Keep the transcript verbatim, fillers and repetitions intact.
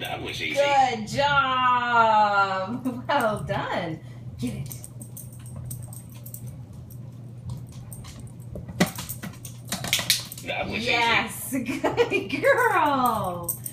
That was easy. Good job. Well done. Get it. That was Yes. Good girl.